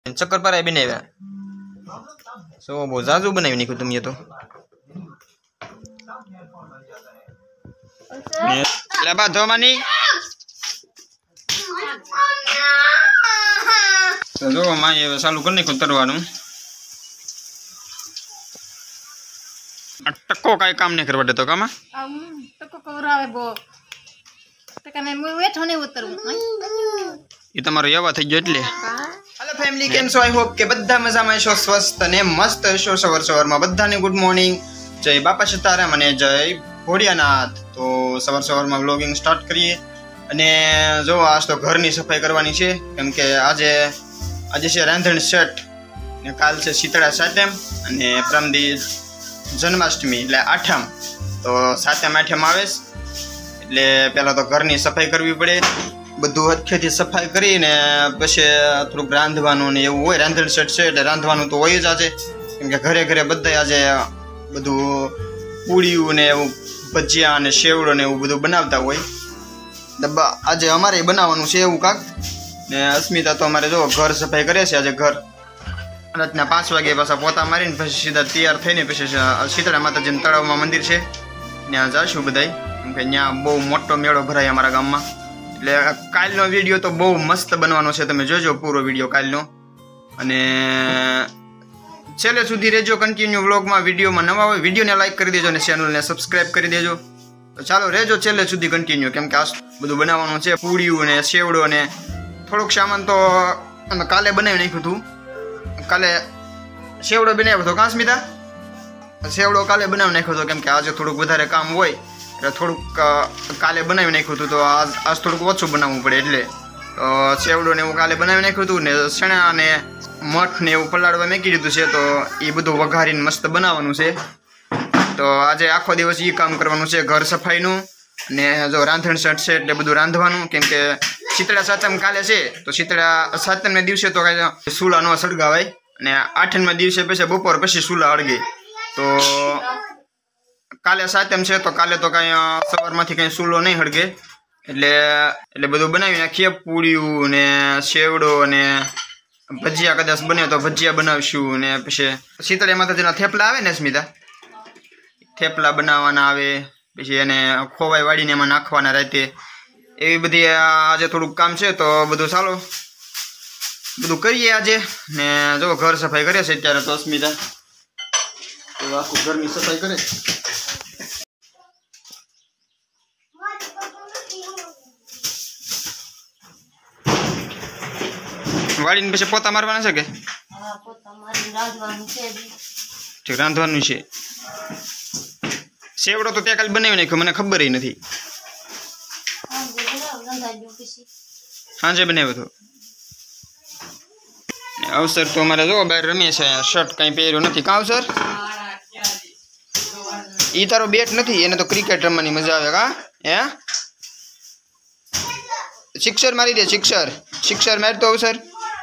शक्करपारा बनाव्या सो बो जाजू बनावी नाख्યું તમે તો લે બા ધોમાની તો જો માએ ચાલુ કરી નાખ્યું તરવાનું ટકો કાઈ કામ નહીં કરવા દેતો કામાં ટકો કવરાવે બો તકને હું વેઠો ને ઉતરવું એ તમારો એવા થઈ ગયો એટલે हेलो फैमिली केम सो आई होप के बधा मजा में शो स्वस्थ ने मस्त शो सवर सवर में बधा ने गुड मॉर्निंग जय बापा सीताराम અને જય ભોળિયાનાથ તો સવાર સવાર માં વ્લોગિંગ સ્ટાર્ટ કરીએ અને જો આજ તો ઘરની સફાઈ કરવાની છે કેમ કે આજે છે રાંધણ સેટ ને કાલ છે શીતળા સાતમ અને પ્રમદી જન્માષ્ટમી એટલે આઠમ તો સાતમ આઠમ આવે એટલે પહેલા તો ઘરની સફાઈ કરવી પડે બધું હથેથી સફાઈ કરીને પછી થોડુંક રાંધવાનું ને એવું હોય રાંધણ સેટ છે એટલે રાંધવાનું તો હોય જ આજે કેમ કે ઘરે ઘરે બધા આજે બધું પૂળિયું ને એવું ભજીયા અને સેવડો ને એવું બધું બનાવતા હોય આજે અમારે બનાવવાનું છે એવું કાંક ને અસ્મિતા તો અમારે જો ઘર સફાઈ કરે છે આજે ઘર રાતના 5 વાગે પાછા પોતા મારીને પછી સીધા તૈયાર થઈને પછી શીતળા માતાજીનું તળાવમાં મંદિર છે ત્યાં જઈશું બધાય કેમ કે ત્યાં બહુ મોટો મેળો ભરાય અમારા ગામમાં એટલે કાલનો વિડીયો તો બહુ મસ્ત બનવાનો છે તમે જોજો પૂરો વિડીયો કાલનો અને છેલ્લે સુધી રહેજો કન્ટિન્યુ વ્લોગમાં વિડીયોમાં નવા હોય વિડીયોને લાઈક કરી દેજો અને ચેનલને સબસ્ક્રાઇબ કરી દેજો તો ચાલો રહેજો છેલ્લે સુધી કન્ટિન્યુ કેમ કે આ બધું બનાવવાનું છે પૂળિયું ને સેવડો ને થોડુંક સામાન તો અમે કાલે બનાવી નાખ્યું હતું કાલે સેવડો બનાવ્યો હતો કાસ્મિતા સેવડો કાલે બનાવી નાખ્યો હતો કેમ કે આજે થોડુંક વધારે કામ હોય એટલે થોડુંક કાલે બનાવી નાખ્યું હતું તો આજ થોડુંક ઓછું બનાવવું પડે એટલે તો સેવડો ને એવું કાલે બનાવી નાખ્યું હતું ને ચણા અને મઠ ને એવું પલાળવા મેકી દીધું છે તો એ બધું વઘારીને મસ્ત બનાવવાનું છે તો આજે આખો દિવસ એ કામ કરવાનું છે ઘર સફાઈનું ને જો રાંધણ સેટ છે એટલે બધું રાંધવાનું કેમ કે શીતળા સાતમ કાલે છે તો શીતળા સાતમને દિવસે તો કાંઈ ચૂલા ન સળગાવાય અને આઠમના દિવસે પછી બપોર પછી ચૂલા અળગે તો કાલે સાતમ છે તો કાલે તો કાંઈ સવારમાંથી કંઈ ચૂલો નહીં હળગે એટલે બધું બનાવી નાખીએ પૂળિયું ને સેવડો અને ભજીયા કદાચ બને તો ભજીયા બનાવશું ને પછી શીતળા માતાજીના થેપલા આવે ને સ્મિતા થેપલા બનાવવાના આવે પછી એને ખોવાઈ વાળીને એમાં નાખવાના રાતે એવી બધી આજે થોડુંક કામ છે તો બધું ચાલો બધું કરીએ આજે ને જો ઘર સફાઈ કરે છે અત્યારે તો સ્મિતા તો આખું ઘરની સફાઈ કરે વાળીને પછી પોતા મારવાના છે કે ઠીક રાંધવાનું છે સેવડો તો ત્યાં કાલે બનાવી નાખ્યો મને ખબર નથી સાંજે બનાવ્યો હતો અવસર તો અમારે જો બહાર રમીએ છે શર્ટ કઈ પહેર્યો નથી કા અવસર ઈ તારો બેટ નથી એને તો ક્રિકેટ રમવાની મજા આવે કા હે સિક્સર મારી દે સિક્સર માર તો અવસર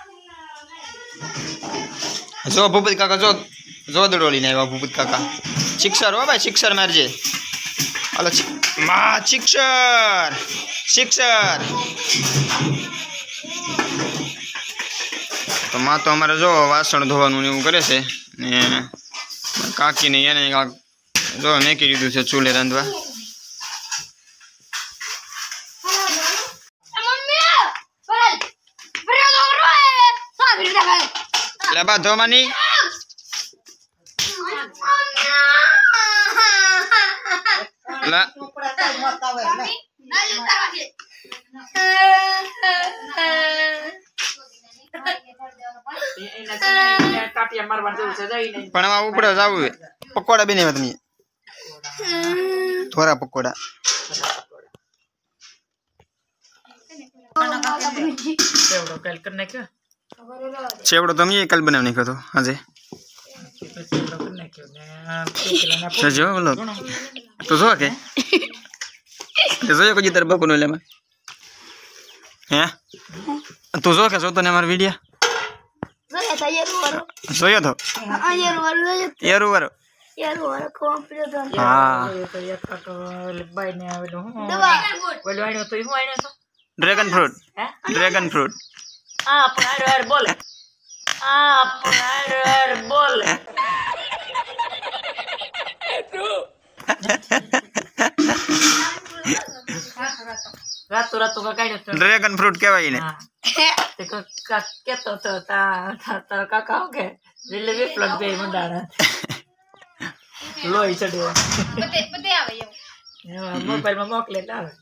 જો ભૂપત કાકા જો દડો લઈને આવ્યા ભૂપત કાકા સિક્સર હો ભાઈ સિક્સર મારજે હાલો મા સિક્સર તો માં તો અમારે જો વાસણ ધોવાનું ને એવું કરે છે ને કાકીને એને જો મેકી દીધું છે ચૂલે રાંધવા લે બા ધોમાની લા પણ આમાં ઉપડે જવું પકોડા બનાવ્યા તમે થોડા પકોડા સેવડો તમે કાલ બનાવી નાખ્યો હતો આજે જો બોલો તો જો કે જોયો કોઈ તારે બકુનો લેમાં હે તું જો કે જોતો ને અમારો વિડીયો જોયો તો યારું વારો હા ડ્રેગન ફ્રૂટ હા પણ બોલે बोल रातो रातो का काय करतो ड्रैगन फ्रूट કહેવાય ને તે કેતો તો તારા કાકા કે રેલવે પ્લગ બે મંડાણા લોહી ચડ્યો બધે આવે એવું મોબાઈલમાં મોકલે એટલે આવે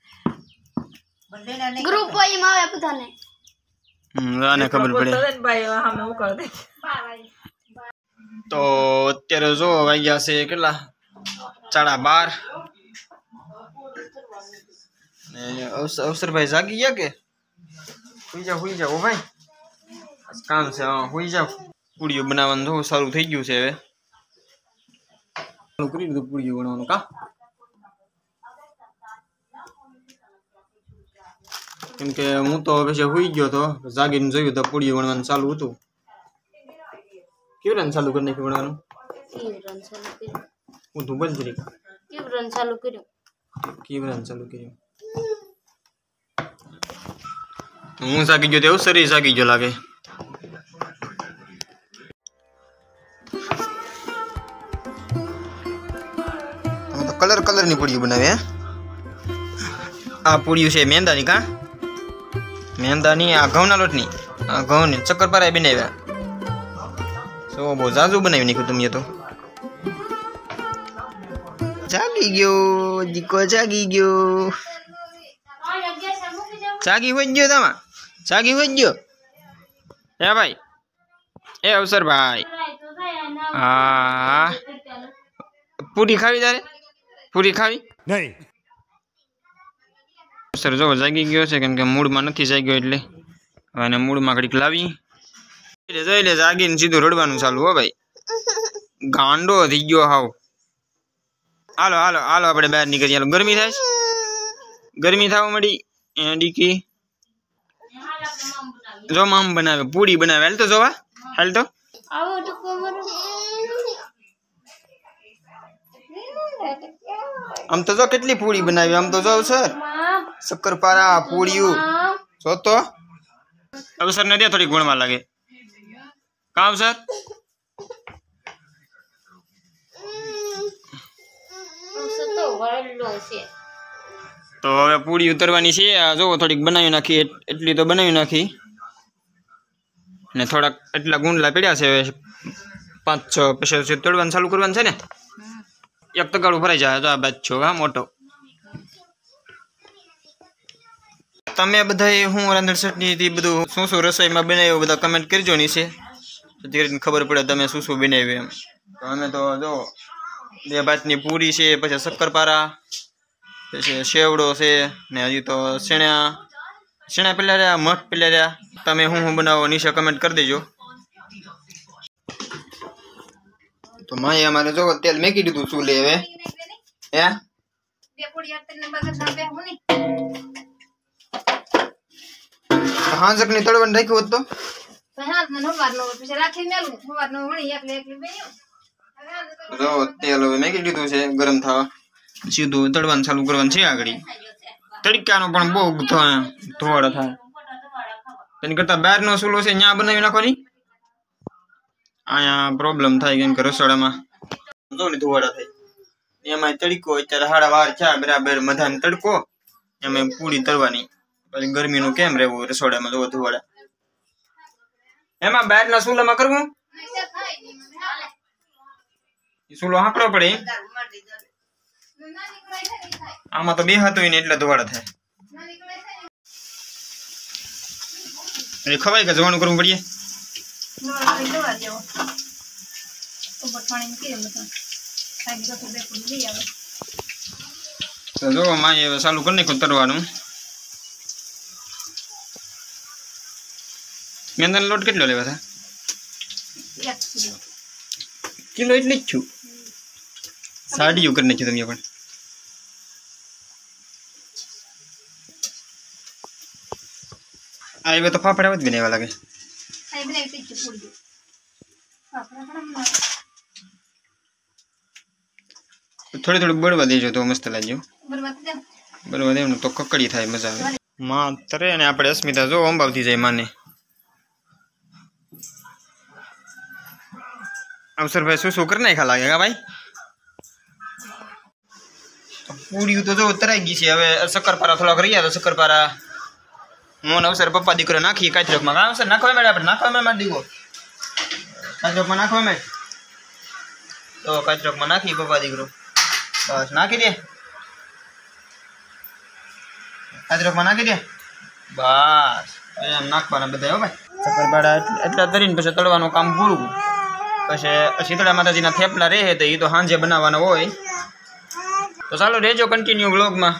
ગ્રુપ હોય માં આવે બધાને આને ખબર પડે ભાઈ આમે હું કર દે તો અત્યારે જો વાગ્યા છે કેટલા 12:30 ને અવસરભાઈ જાગી ગયા કે હુઈ જાઓ ભાઈ કામ છે હુઈ જાઓ પૂડીઓ બનાવવાનું જો સારું થઈ ગયું છે હવે ચાલુ કરી દીધું પૂડીઓ બનાવવાનું કા કેમ કે હું તો પછી હુઈ ગયો તો જાગીને જોયું તો પૂડીઓ બનાવવાનું ચાલુ હતું કેવું રન ચાલુ કરી નાખ્યું બનાવવાનું હું તું બોલ જરી કેવું રન ચાલુ કર્યું હું જાગી ગયો તેવું શરીર જાગી ગયો લાગે તો કલર ની પૂડીઓ બનાવી હે આ પૂડીઓ છે મેંદાની કા મેંદાની આ ઘઉંના લોટની આ ઘઉંની શક્કરપારા બનાવ્યા સો બહુ જાજુ બનાવી નાખ્યું તમે તો જાગી ગયો દીકો જાગી ગયો જાગી હોય ગયો હે ભાઈ એ અવસરભાઈ હા પૂરી ખાવી તારે પૂરી ખાવી નહીં સર જો જાગી ગયો છે કેમ કે મૂડમાં નથી જાગ્યો એટલે અને મૂડમાં ઘડીક લાવી જોઈ લે જાગીને સીધું રડવાનું ચાલુ હો ભાઈ ગાંડો થઈ ગયો હાવ હાલો આપણે બહાર નીકળીએ હાલો ગરમી થવા મળી ડીકી જો મામ બનાવે પૂરી બનાવે હાલ તો જોવા હાલ તો આવો ટકો મરો આમ તો જો કેટલી પૂરી બનાવી આમ તો જો સર શક્કરપારા પૂરીયું જો તો અવસર ને દે થોડી ગુણવા લાગે કામ સર તો હવે પૂરી ઉતરવાની છે જો થોડીક બનાવી નાખી એટલી તો બનાવી નાખી ને થોડાક એટલા ગુંડલા પડ્યા છે હવે 5-6 પછી તળવાનું ચાલુ કરવાનું છે ને એક તગાડું ભરાઈ જાય તો આ બાદ છો હા મોટો તમે બધા હું રાંધણ ચટણી બધું શું શું રસોઈમાં બનાવ્યું બધા કમેન્ટ કરજો નીચે જેથી કરીને ખબર પડે તમે શું શું બનાવ્યું એમ તો અમે તો જો 2 ભાતની પૂરી છે પછી શક્કરપારા પછી સેવડો છે ને હજી તો શેણા પેલા રહ્યા મઠ પેલા રહ્યા તમે હું બનાવો નીચે કમેન્ટ કરી દેજો તો માએ અમારે જો તેલ મેકી દીધું ચૂલે હવે હે બે પોડી આતને બગર ના બે હોની હાંજક ની તળવણ રાખ્યું હોત તો હાથ ને નવારનો પછી રાખી મેલું નવારનો વણી એકલી બેયો જો તેલ હવે મેકી દીધું છે ગરમ થવા સીધું તળવાનું ચાલુ કરવાનું છે આગળ તડકાનો પણ બહુ ધોવાડો થાય તેની કરતા બહારનો ચૂલો છે ત્યાં બનાવી નાખવાની અહીંયા પ્રોબ્લેમ થાય કેમ કે રસોડામાં જો ને ધોવાડા થાય એમાં તડકો અત્યારે 12:30 થયા બરાબર મધાનો તડકો એમાં પૂરી તળવાની પછી ગરમીનું કેમ રહેવું રસોડામાં જો ધોવાડા એમાં બહારના ચૂલામાં કરવું ચૂલો હાંકડો પડે આમાં તો બે હાથ હોય ને એટલે ધોવાડા થાય એટલે ખવાય કે જવાનું કરવું પડીએ તો જો માં હવે ચાલુ કરી નાખ્યું તરવાનું મેંદાનો લોટ કેટલો લેવા હતા કિલો એટલે જ છું સાડીયું કરી નાખ્યું તમે પણ આ હવે તો ફાફડા જ બનાવવા લાગે થોડી થોડી બળવા દેજો તો મસ્ત લાગ્યો બળવા દેવાનું તો કકડી થાય મજા આવે માં તરે અને આપણે અસ્મિતા જો અંબાવતી જાય માને अवसर भाई શું કરી નાખા લાગે કા ભાઈ પૂરી તો જો તરાઈ ગઈ છે હવે શક્કરપારા થોડા કરી તો શક્કરપારા મોન અવસર પપ્પા દીકરો નાખી કાચરોકમાં કા અવસર નાખવા મેળ આપણે નાખવા મેળ માર દીકો કાચરોકમાં નાખવા મેળ તો કાચરોકમાં નાખી પપ્પા દીકરો બસ નાખી દે કાચરોકમાં નાખી દે બસ એમ નાખવાના બધા હો ભાઈ શક્કરપારા એટલા તરીને પછી તળવાનું કામ પૂરું પછી શીતળા માતાજીના થેપલા રહે તો એ તો સાંજે બનાવવાના હોય તો ચાલો રહેજો કન્ટિન્યુ વ્લોગમાં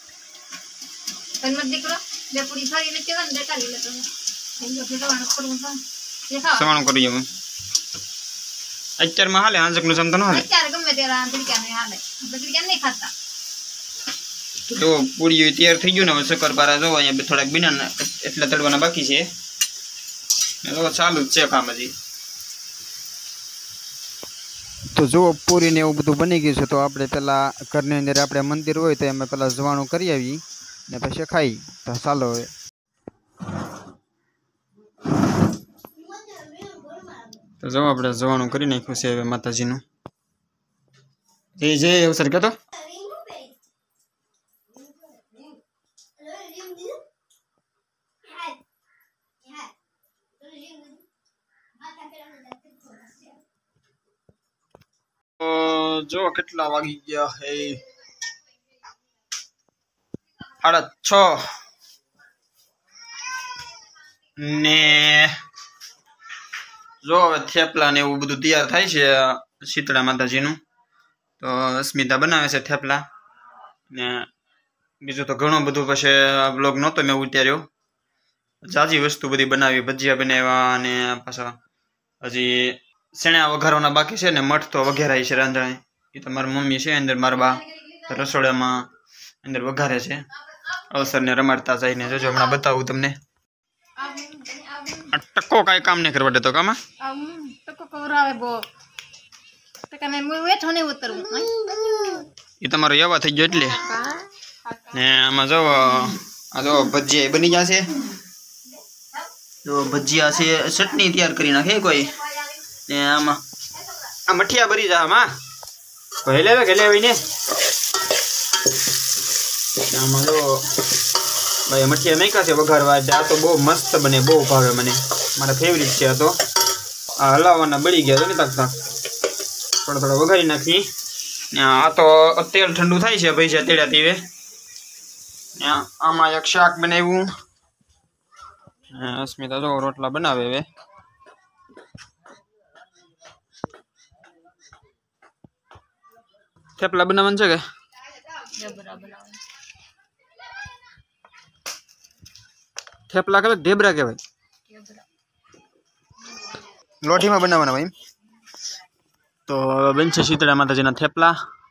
સવાણું કરી જવું અત્યારમાં હાલે હાંજકનું સમતો ન હાલે જો પૂરી તૈયાર થઈ ગયું ને હવે શક્કરપારા જો અહીંયા થોડાક બીના એટલા તળવાના બાકી છે ચાલુ જ છે કામ હજી તો જો પૂરી ને એવું બધું બની ગયું છે તો આપણે પેલા ઘરની અંદર આપણે મંદિર હોય તો અમે પેલા જવાનું કરી આવી ને પછી ખાઈ તો ચાલો હવે તો જો આપણે જવાનું કરી નાખ્યું છે હવે માતાજીનું જય જય અવસર કહેતો જો કેટલા વાગી ગયા હે 6:30 ને જો હવે થેપલા ને એવું બધું તૈયાર થાય છે શીતળા માતાજીનું તો અસ્મિતા બનાવે છે થેપલા ને બીજું તો ઘણું બધું પછી બ્લોગ નહોતો મેં ઉતાર્યો જાજી વસ્તુ બધી બનાવી ભજીયા બનાવ્યા અને પાછા હજી શેણા વઘારવાના બાકી છે ને મઠ તો વઘેરાય છે રાંધણે એ તો મારી મમ્મી છે અંદર મારા બા રસોડામાં અંદર વઘારે છે અવસરને રમાડતા જઈને જોજો હમણાં બતાવું તમને ટકો કાંઈ કામ નહીં કરવા દેતો કામાં એ તમારો એવા થઈ ગયો એટલે ને આમાં જો આ જો ભજીયા બની જશે જો ભજીયા છે ચટણી તૈયાર કરી નાખે કોઈ ને આમાં આ મઠિયા ભરી જા આમાં પહેલે હોય ને આમાં જો ભાઈ મઠિયા નાખ્યા છે વઘારવા આ તો બહુ મસ્ત બને બહુ ભાવે મને મારા ફેવરિટ છે આ તો આ હલાવવાના બળી ગયા તો ને તાક થોડા થોડા વઘારી નાખી ને આ તો તેલ ઠંડુ થાય છે ભાઈ છે તેડા તેવે આમાં એક શાક બનાવ્યું અસ્મિતા જો રોટલા બનાવે હવે થેપલા બનાવવાનું છે કે થેપલા કે ઢેબરા કહેવાય લોઠીમાં બનાવવાના ભાઈ તો બનશે શીતળા માતાજીના થેપલા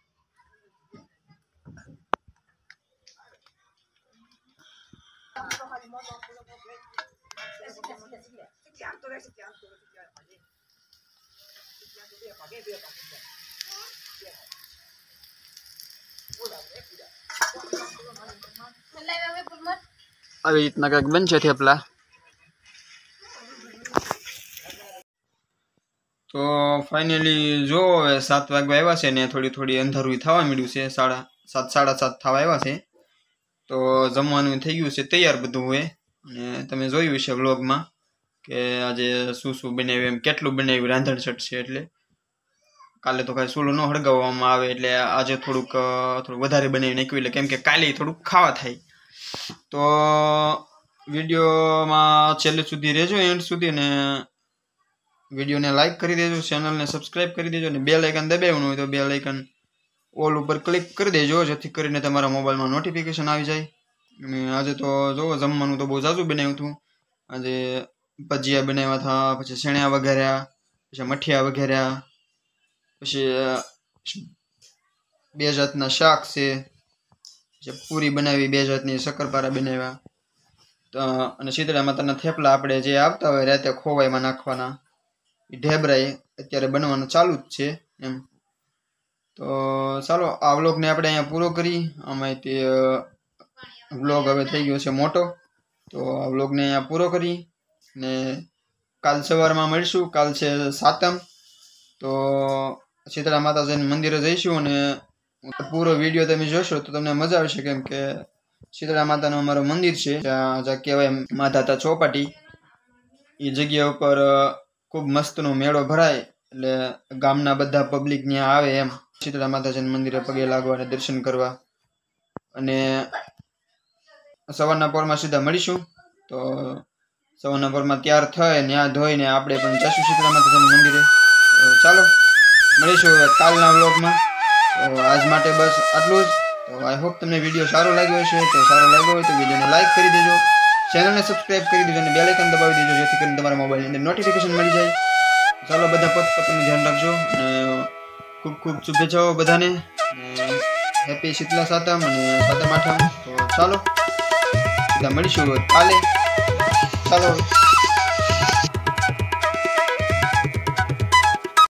આવી રીતના કંઈક બનશે થેપલા તો ફાઇનલી જો હવે 7 વાગવા આવ્યા છે ને થોડી અંધારું થવા મળ્યું છે 7:30 થવા આવ્યા છે તો જમવાનું થઈ ગયું છે તૈયાર બધું હોય અને તમે જોયું છે વ્લોગમાં કે આજે શું બનાવ્યું એમ કેટલું બનાવ્યું રાંધણ છઠ છે એટલે કાલે તો કાંઈ ચૂલો ન હળગાવવામાં આવે એટલે આજે થોડુંક વધારે બનાવી નાખ્યું એટલે કેમ કે કાલે થોડુંક ખાવા થાય તો વિડીયોમાં છેલ્લે સુધી રહેજો એન્ડ સુધી ને વિડીયોને લાઈક કરી દેજો ચેનલને સબસ્ક્રાઈબ કરી દેજો અને બેલ આઇકન દબાવવાનું હોય તો બેલ આઇકન ઓલ ઉપર ક્લિક કરી દેજો જેથી કરીને તમારા મોબાઈલમાં નોટિફિકેશન આવી જાય અને આજે તો જોવો જમવાનું તો બહુ ઝાઝું બનાવ્યું હતું આજે ભજીયા બનાવ્યા હતા પછી શેણા વઘાર્યા પછી મઠિયા વઘાર્યા પછી 2 જાતના શાક છે પછી પૂરી બનાવી 2 જાતની શક્કરપારા બનાવ્યા તો અને શીતળા માતાના થેપલા આપણે જે આવતા હોય રાતે ખોવાઈમાં નાખવાના ઢેબરા અત્યારે બનવાનું ચાલુ જ છે એમ તો ચાલો આ વ્લોગને આપણે અહીંયા પૂરો કરી આમાં તે વ્લોગ હવે થઈ ગયો છે મોટો તો આ વ્લોગને અહીંયા પૂરો કરી ને કાલ સવારમાં મળીશું કાલ છે સાતમ તો શીતળા માતાજીના મંદિરે જઈશું અને પૂરો વિડીયો તમે જોશો તો તમને મજા આવશે, કેમ કે શીતળા માતાનું અમારું મંદિર છે જ્યાં કહેવાય માધાતા ચોપાટી. એ જગ્યા ઉપર ખૂબ મસ્તનો મેળો ભરાય, એટલે ગામના બધા પબ્લિક ત્યાં આવે એમ શીતળા માતાજીના મંદિરે પગે લાગવા અને દર્શન કરવા. અને સવારના પોરમાં સીધા મળીશું. તો સવારના પોરમાં તૈયાર થાય ત્યાં ધોઈને આપણે પણ જઈશું શીતળા માતાજીના મંદિરે. તો ચાલો મળીશું કાલના વ્લોગમાં. તો આજ માટે બસ આટલું જ. તો આઈ હોપ તમને વિડીયો સારો લાગ્યો હશે. તો સારો લાગ્યો હોય તો વિડીયોને લાઈક કરી દેજો, ચેનલને સબસ્ક્રાઇબ કરી દેજો અને બેલ આઇકન દબાવી દેજો, જેથી કરીને તમારા મોબાઈલની અંદર નોટિફિકેશન મળી જાય. ચાલો બધા પોતપોતાનું ધ્યાન રાખજો અને ખૂબ ખૂબ શુભેચ્છાઓ બધાને. હેપી શીતલા સાતમ અને સાતમ આઠમ. તો ચાલો સીધા મળીશું કાલે. ચાલો.